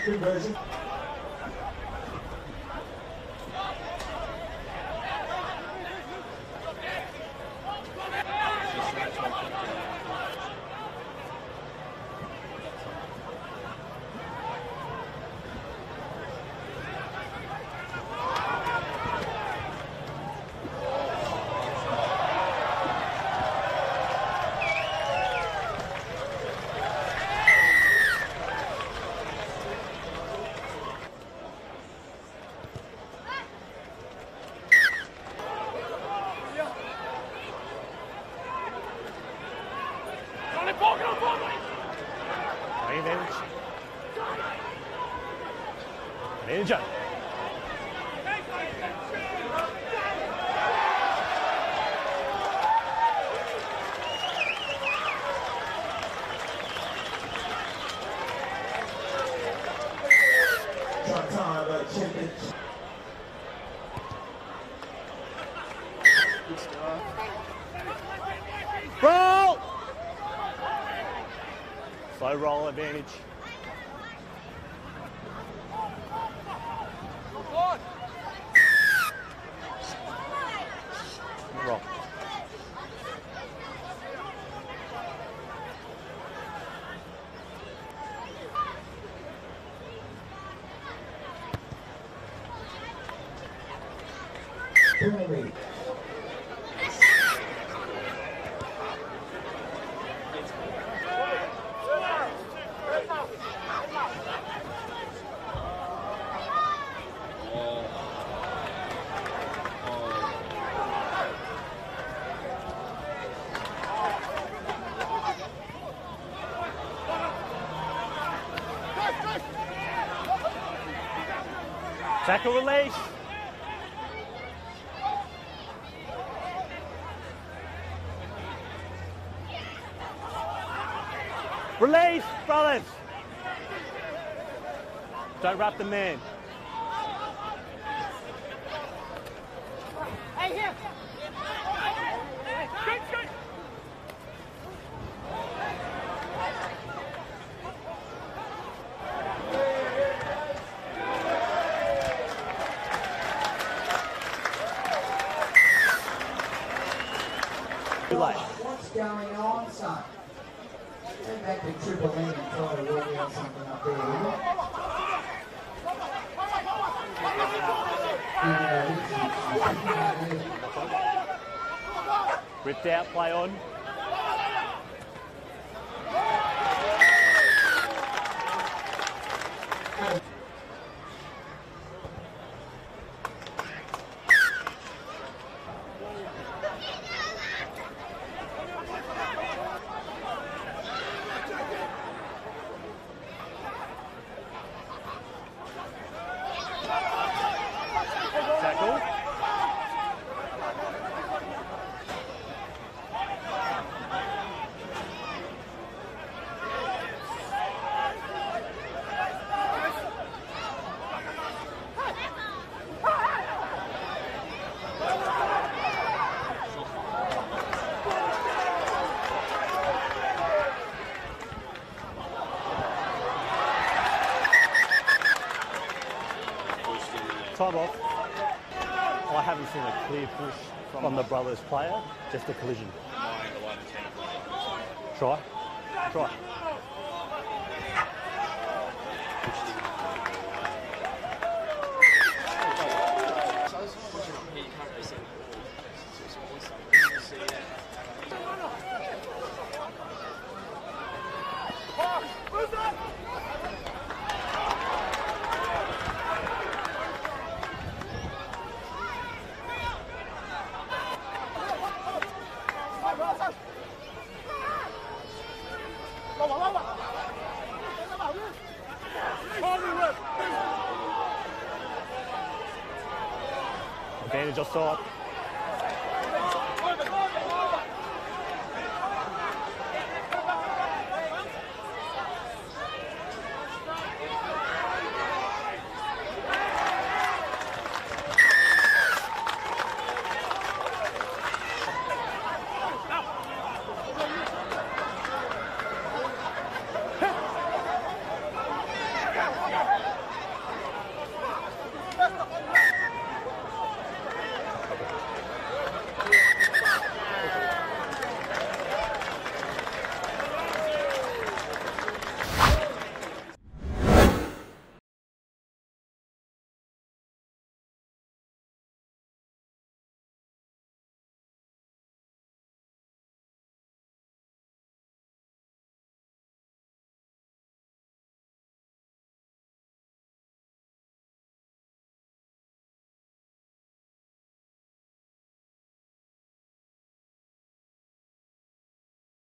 Conversion. Advantage. Shot time, champion. Roll! Slow roll advantage. Roll. Penalty. Tackle release. Release, brothers. Don't wrap the man. Hey, here. Too late. What's going on, son? Go back to Triple M and try to work out something up there, will you? Ripped out, play on. Tackle. Time off. I haven't seen a clear push from the brothers player, just a collision. Try. Try. Advantage offside.